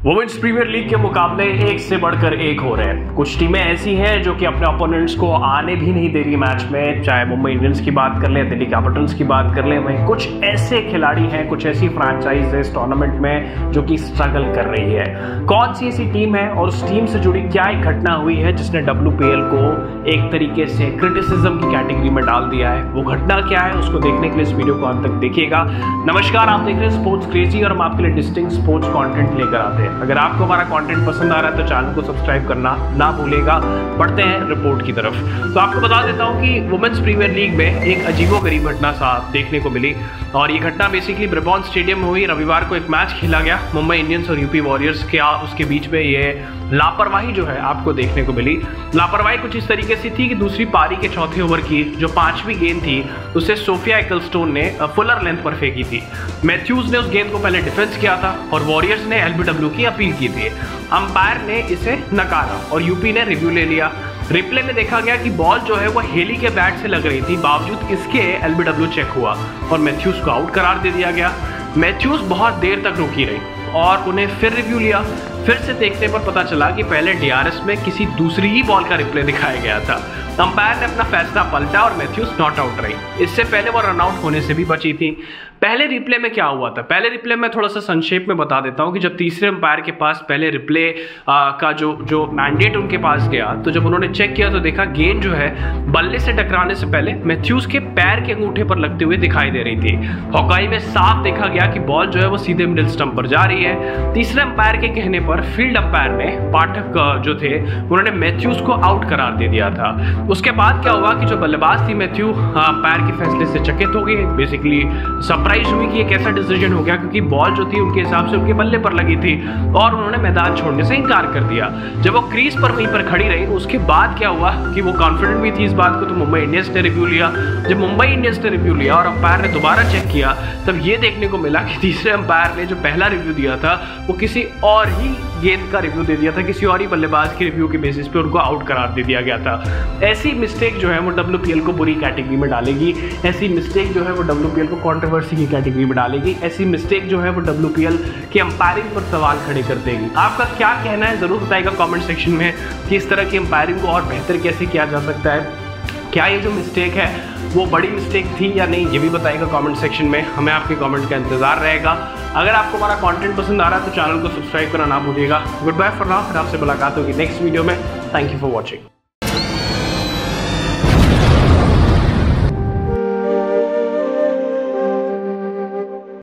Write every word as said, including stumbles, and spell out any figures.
Women's premier league के मुकाबले एक से बढ़कर एक हो रहे हैं। कुछ टीमें ऐसी हैं जो कि अपने ओपोनेंट्स को आने भी नहीं दे रही मैच में, चाहे मुंबई इंडियंस की बात कर लें, दिल्ली कैपिटल्स की बात कर लें। वहीं कुछ ऐसे खिलाड़ी हैं, कुछ ऐसी फ्रेंचाइज है इस टूर्नामेंट में जो कि स्ट्रगल कर रही है। कौन सी ऐसी टीम है और उस टीम से जुड़ी क्या एक घटना हुई है जिसने डब्ल्यू पी एल को एक तरीके से क्रिटिसिज्म की कैटेगरी में डाल दिया है? वो घटना क्या है, उसको देखने के लिए इस वीडियो को अंत तक देखिएगा। नमस्कार, आप देख रहे हैं स्पोर्ट्स क्रेजी और हम आपके लिए डिस्टिंक्ट स्पोर्ट्स कंटेंट लेकर आते हैं। अगर आपको हमारा कंटेंट पसंद आ रहा है तो चैनल को सब्सक्राइब करना ना भूलिएगा। बढ़ते हैं रिपोर्ट की तरफ। तो आपको बता देता हूं कि वुमेन्स प्रीमियर लीग में एक अजीबोगरीब घटना साफ देखने को मिली और ये घटना बेसिकली ब्रिबॉर्न स्टेडियम में हुई। रविवार को एक मैच खेला गया मुंबई इंडियंस और यूपी वॉरियर्स के, उसके बीच में ये लापरवाही जो है आपको देखने को मिली। लापरवाही कुछ इस तरीके से थी कि दूसरी पारी के चौथे ओवर की जो पांचवी गेंद थी उसे सोफिया एक्लस्टोन ने फुलर लेंथ पर फेंकी थी। मैथ्यूज ने उस गेंद को पहले डिफेंस किया था और वॉरियर्स ने एल बी डब्ल्यू की अपील की थी। अंपायर ने इसे नकारा और यूपी ने रिव्यू ले लिया। रिप्ले में देखा गया कि बॉल जो है वो हेली के बैट से लग रही थी, बावजूद इसके एल बी डब्ल्यू चेक हुआ और मैथ्यूज को आउट करार दे दिया गया। मैथ्यूज बहुत देर तक रुकी रही और उन्हें फिर रिव्यू लिया। फिर से देखने पर पता चला कि पहले डी आर एस में किसी दूसरी ही बॉल का रिप्ले दिखाया गया था। अंपायर ने अपना फैसला पलटा और मैथ्यूज नॉट आउट रही। इससे पहले वो रन आउट होने से भी बची थी। पहले रिप्ले में क्या हुआ था? पहले रिप्ले में थोड़ा सा संक्षेप में बता देता हूं कि जब तीसरे अंपायर के पास पहले रिप्ले का जो जो मैंडेट उनके पास गया, तो जब उन्होंने चेक किया तो देखा गेंद जो है बल्ले से टकराने से पहले मैथ्यूज के पैर के अंगूठे पर लगते हुए दिखाई दे रही थी। हॉकाई में साफ देखा गया कि बॉल जो है वो सीधे मिडिल स्टंप पर जा रही है। तीसरे अंपायर के कहने पर फील्ड अंपायर ने, पाठक जो थे, उन्होंने मैथ्यूज को आउट करार दे दिया था। उसके बाद क्या हुआ कि जो बल्लेबाज थी मैथ्यू अंपायर के फैसले से चकित हो गई। बेसिकली सरप्राइज हुई कि ये कैसा डिसीजन हो गया, क्योंकि बॉल जो थी उनके हिसाब से उनके बल्ले पर लगी थी और उन्होंने मैदान छोड़ने से इनकार कर दिया। जब वो क्रीज पर वहीं पर खड़ी रही उसके बाद क्या हुआ कि वो कॉन्फिडेंट भी थी इस बात को, तो मुंबई इंडियंस ने रिव्यू लिया। जब मुंबई इंडियंस ने रिव्यू लिया और अंपायर ने दोबारा चेक किया, तब ये देखने को मिला कि तीसरे अंपायर ने जो पहला रिव्यू दिया था वो किसी और ही गेंद का रिव्यू दे दिया था, किसी और ही बल्लेबाज के रिव्यू के बेसिस पे उनको आउट करार दे दिया गया था। ऐसी मिस्टेक जो है वो डब्ल्यू पी एल को बुरी कैटेगरी में डालेगी। ऐसी मिस्टेक जो है वो डब्ल्यू पी एल को कंट्रोवर्सी की कैटेगरी में डालेगी। ऐसी मिस्टेक जो है वो डब्ल्यू पी एल की अंपायरिंग पर सवाल खड़े कर देगी। आपका क्या कहना है जरूर बताइएगा कमेंट सेक्शन में कि इस तरह की अंपायरिंग को और बेहतर कैसे किया जा सकता है। क्या ये जो मिस्टेक है वो बड़ी मिस्टेक थी या नहीं, ये भी बताइएगा कमेंट सेक्शन में। हमें आपके कमेंट का इंतजार रहेगा। अगर आपको हमारा कंटेंट पसंद आ रहा है तो चैनल को सब्सक्राइब करना ना भूलिएगा। गुड बाय फॉर नाउ, फिर आपसे मुलाकात होगी नेक्स्ट वीडियो में। Thank you for watching.